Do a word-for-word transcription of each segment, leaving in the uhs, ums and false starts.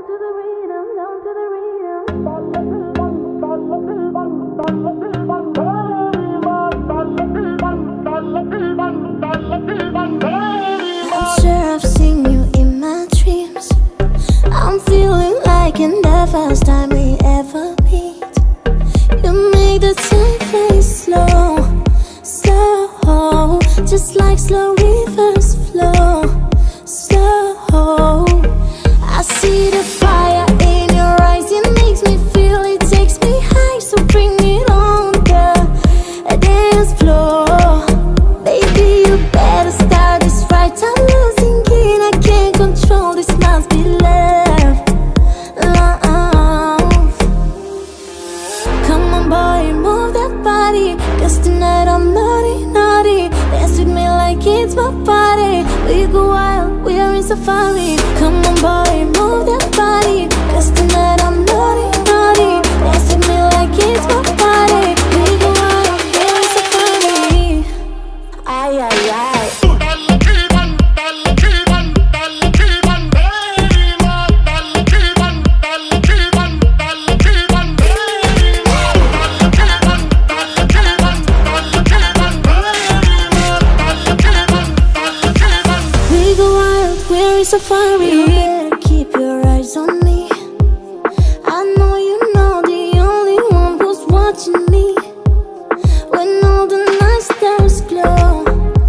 I'm sure I've seen you in my dreams. I'm feeling like in the first time we ever meet. You make the time play slow, slow, just like slow rivers flow, slow. I see the fire in your eyes, it makes me feel, it takes me high. So bring it on the dance floor. Baby, you better start this right. I'm losing it, I can't control, this must be love, love. Come on boy, move that body, cause tonight I'm naughty, naughty. Dance with me like it's my party. We go wild, we are in safari. Come on boy, move that body, cause tonight I'm naughty, naughty. Dance with me like it's my party. We go wild, we are in safari. Ay, ay, ay. Safari. You better keep your eyes on me. I know you know the only one who's watching me. When all the night stars glow,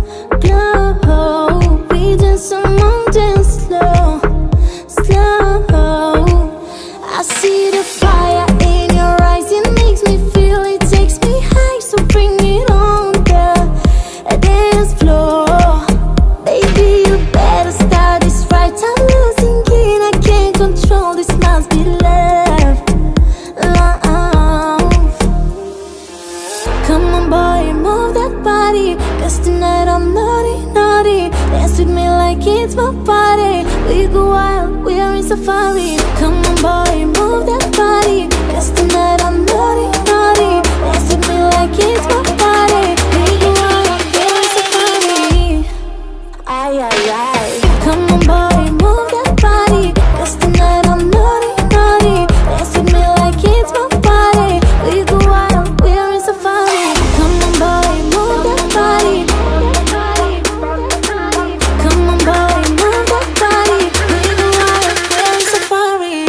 glow, we dance among dance slow, slow. I see the fire in your eyes, it makes me feel, it takes me high. So bring it on the dance floor. Baby, you better start this right. I'm losing it, I can't control, this must be love, love. Come on boy, move that body, cause tonight I'm naughty, naughty. Dance with me like it's my party. We go wild, we are in safari. Come on boy, move that body, cause tonight I'm naughty, naughty. Dance with me like it's my party. We go wild, we are in safari. Ay, ay, ay. Come on boy, move that body, cause tonight I'm naughty, naughty. Dance with me like it's my party. We go wild, we are in safari. Come on boy, move that body. Come on boy, move that body. We go wild, we are in safari.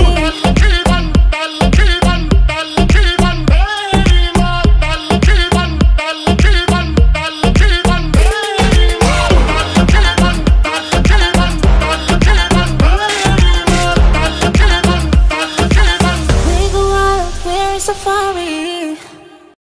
We go wild, we're in safari.